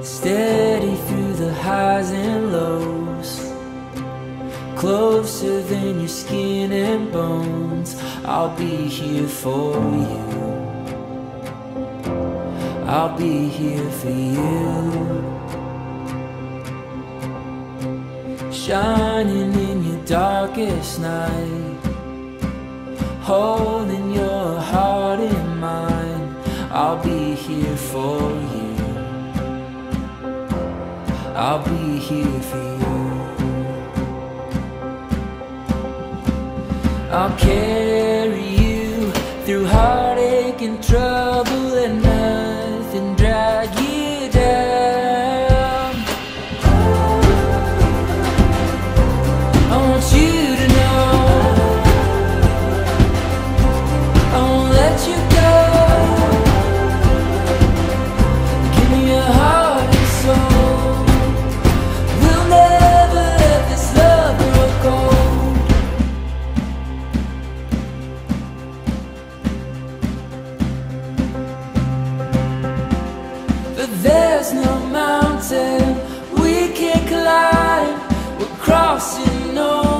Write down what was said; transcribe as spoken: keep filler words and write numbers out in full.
steady through the highs and lows, closer than your skin and bones. I'll be here for you, I'll be here for you. Shining in your darkest night, holding your heart in mine. I'll be here for you, I'll be here for you. I'll carry you through heartache and trouble, and nothing drag you down. I want you to know I won't let you go. Give me your heart and soul. We'll never let this love grow cold. But there's no mountain we can't climb. We're crossing over